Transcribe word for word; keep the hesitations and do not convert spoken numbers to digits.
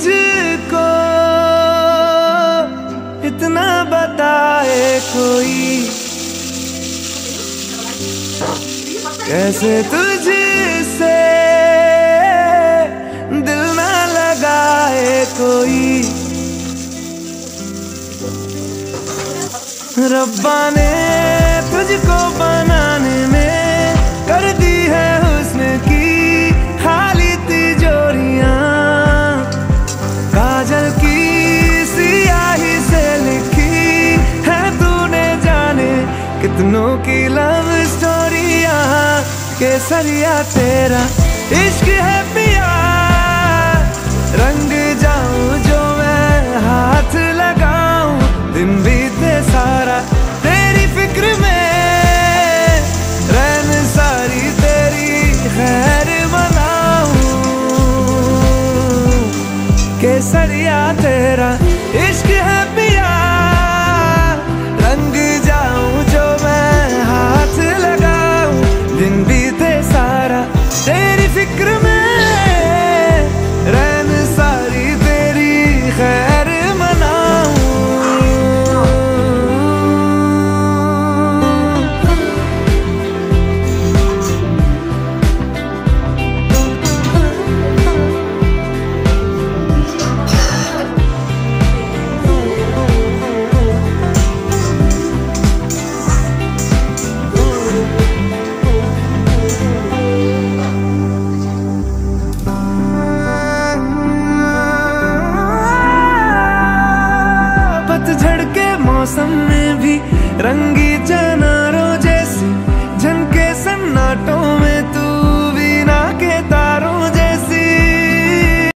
तुझको इतना बताए कोई, कैसे तुझसे दिल ना लगाए कोई। रब्बा ने तुझको बनाने में कर दी है हुस्न की खाली तिजोरियां, काजल की सियाही से लिखी है तूने जाने कितनों की लव स्टोरियां। केसरिया तेरा इश्क है पिया, रंग जाऊं जो मैं हाथ लगाऊं, दिन बीते सारा तेरी फिक्र में, रैन सारी तेरी खैर मनाऊं। केसरिया तेरा इश्क है पिया, रंग जाऊं जो मैं हाथ लगाऊं, दिन बीते सारा तेरी फिक्र में, रैन सारी तेरी खैर मनाऊं। पतझड़ के मौसम में भी रंगी चनारों जैसे झनके सन्नाटों